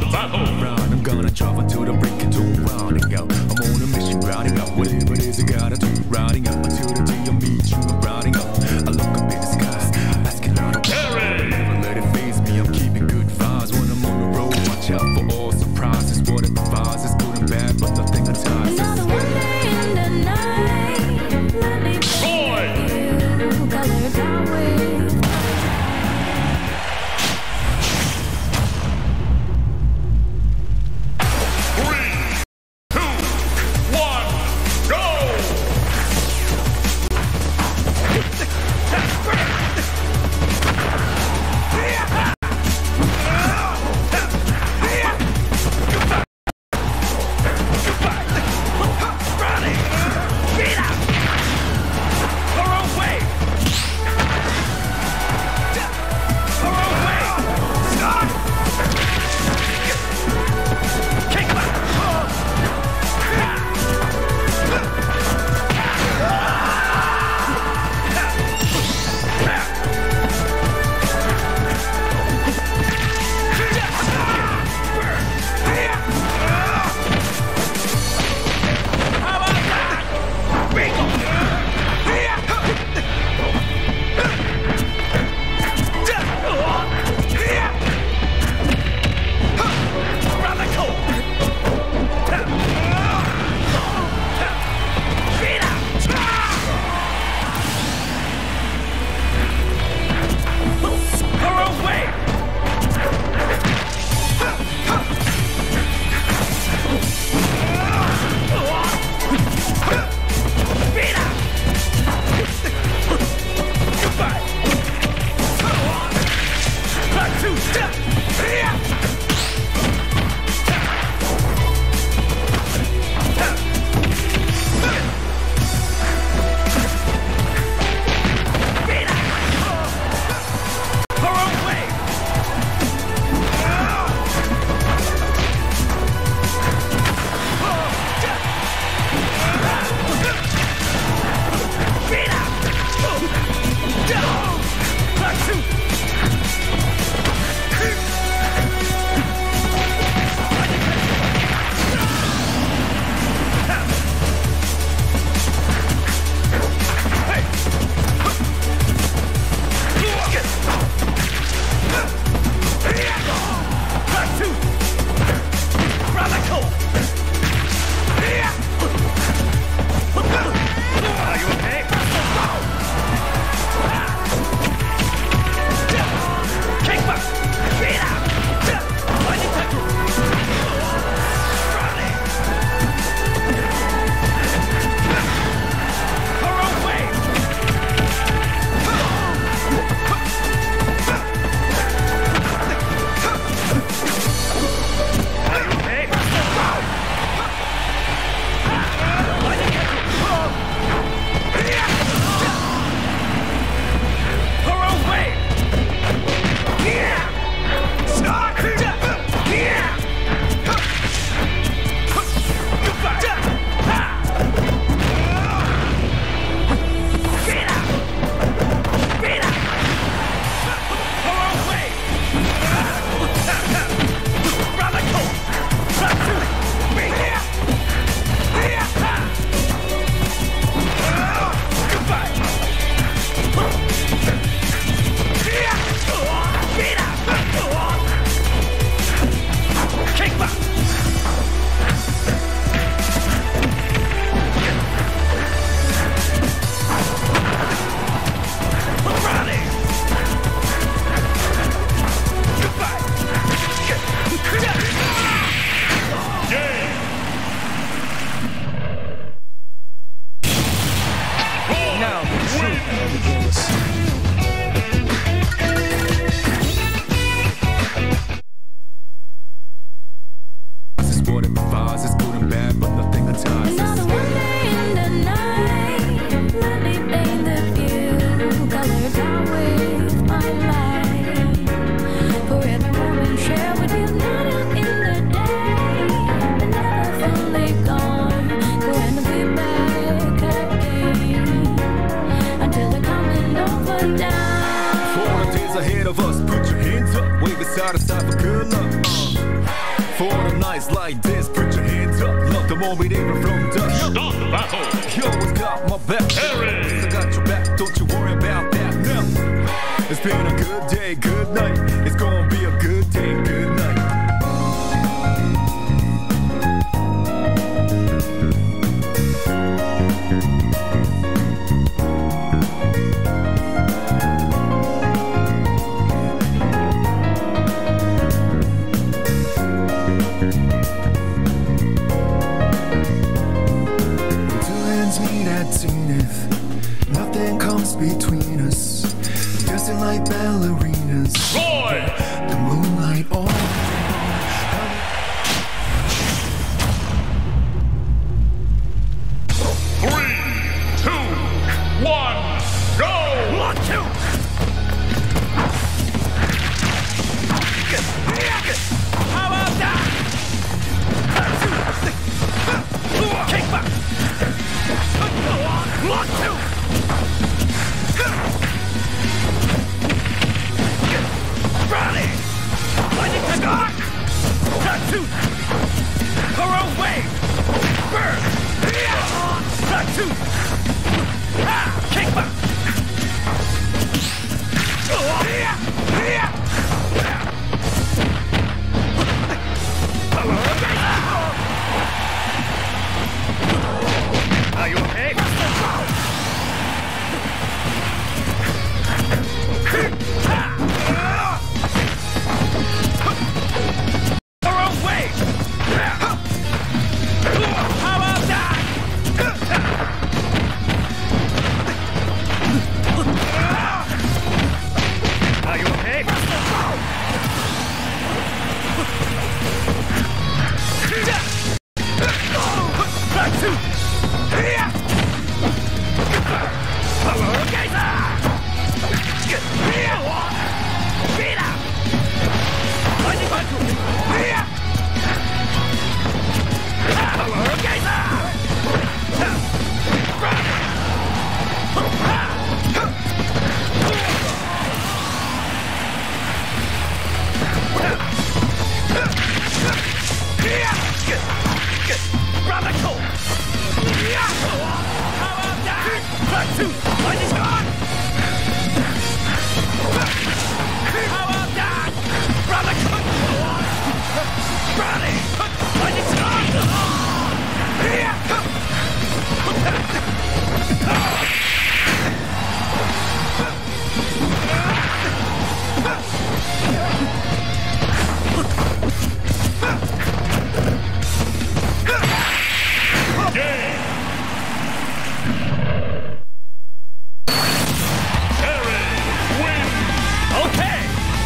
the battle. Round, I'm gonna drive until the breaking dawn. Rounding out, I'm on a mission, rounding out. Whatever it is I gotta do, rounding out until the day I meet you. I'm rounding out. I look up in the skies, asking out. Never let it faze me. I'm keeping good vibes when I'm on the road. Watch out for all surprises. What it provides is good and bad, but nothing entices. Another one day in the night. Let me you color down with. nights like this, put your hands up. Love the moment even from dusk. Stop the battle. You always got my back. Harry. I got your back, don't you worry about that. No. It's been a good day, good night. It's gonna be a good day, good night. Nothing comes between us, dancing like ballerinas. Roy! The moonlight on. 3, 2, 1, go! 1, 2. How about that? Kick back. 1, 2. Rally! Lightning attack! Tattoo! Her own way! Burn! Tattoo! Kick back! Are you okay? Her own way! How about that? Are you okay? Back to! Power Geyser! Beat up! Lightning Bantu! Power Geyser! Radical! How about that? Back to lightning shot! How about that? Radical! Rally! Lightning Game! Harry wins! Okay!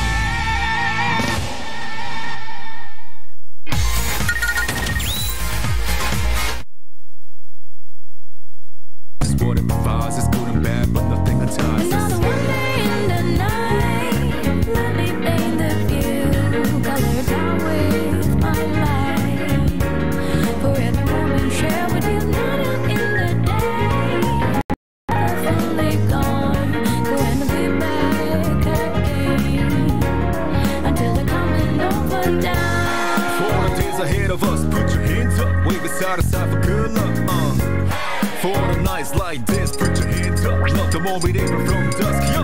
What it provides is good and bad, but nothing ties us. Another one day in the night. Let me paint the view, color down with my light. For every moment share with you, not in the day. Fully gone, going to be back again until the coming over down. For the days ahead of us, put your hands up, wave it side to side for good luck. For the nights like this, put your hands up. Love the moment even from dusk. Yo.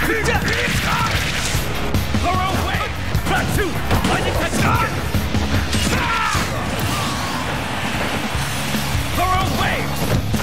Thorough wave! Platsu! Lightning touch! Thorough wave!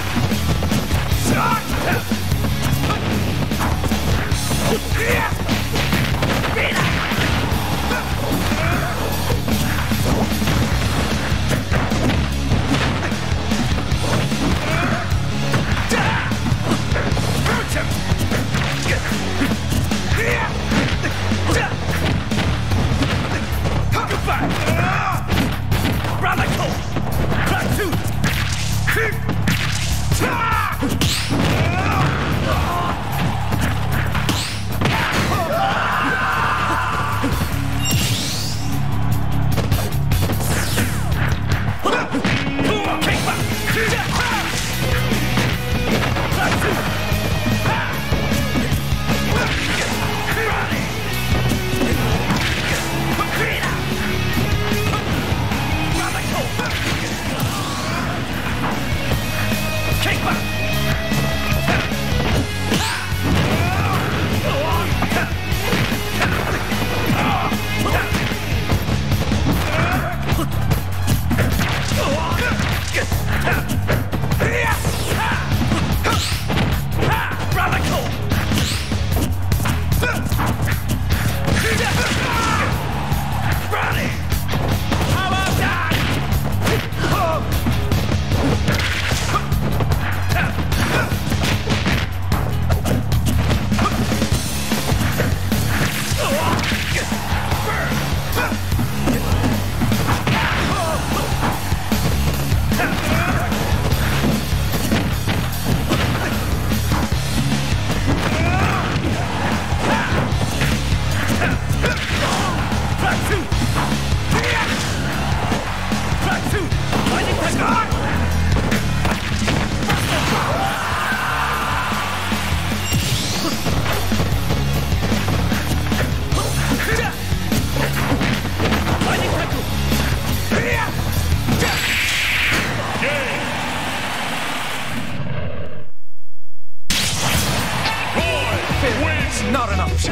Not an option.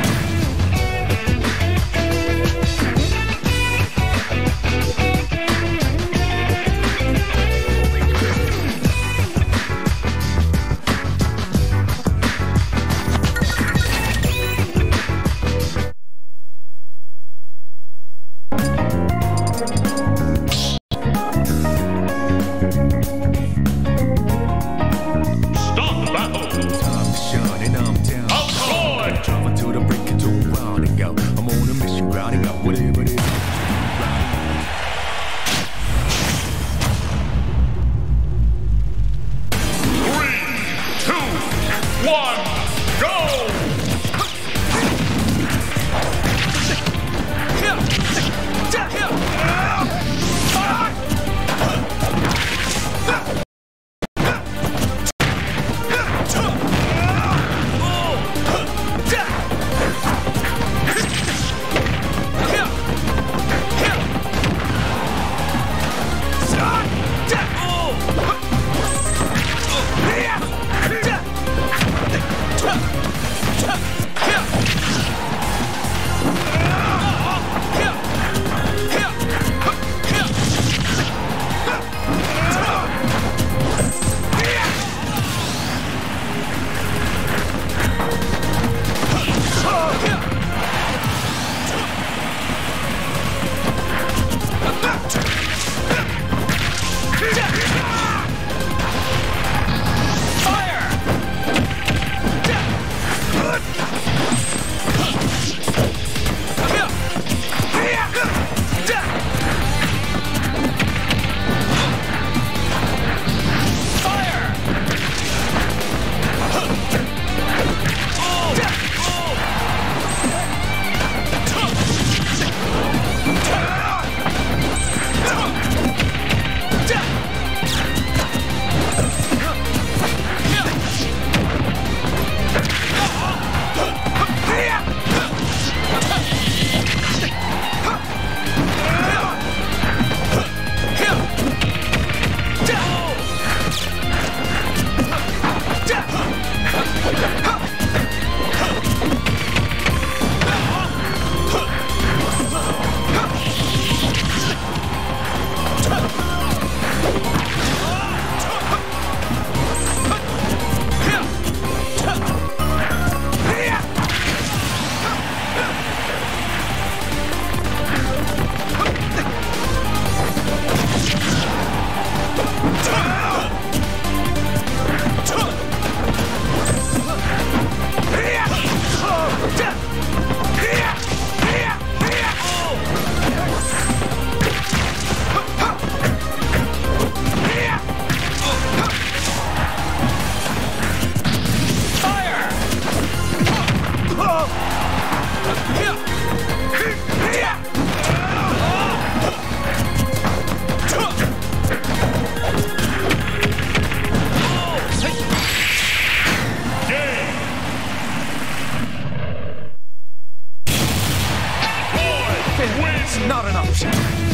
Start the battle! Time to shine and I'm down. Outside! Travel to the break into not an option.